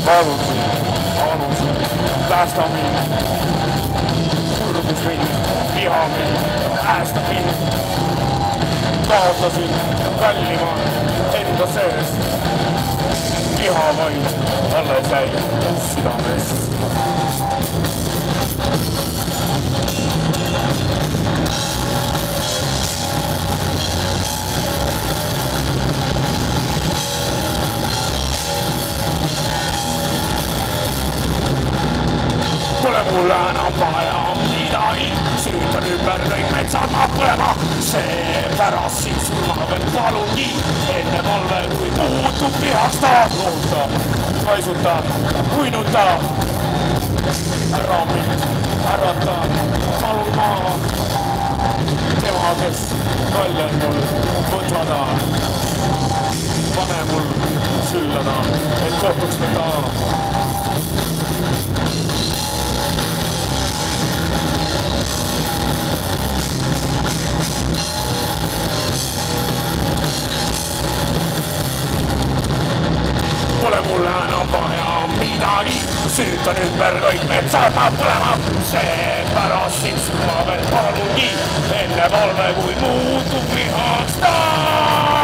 palun sind, päästa mind, kurbus mind, viha mind, päästa mind. Kaotasin kallima enda sees, viha vaid alles jäi südames. Pole mulle enam vaja midagi, süütan ümber kõik metsad maha põlema, seepärast sind surma veel palungi, enne palve kui muutub vihaks tahad loota, paisuta, uinuta, ära mind, ärata, palun maha, tema, kes kalle mul võtvada, pane mul süllada, et kohtuks me taha. Pole mulle enam vaja midagi, süütan ümber kõik metsad maha põlema, seepärast sind ma veel palungi, enne palve kui muutub vihaks taas.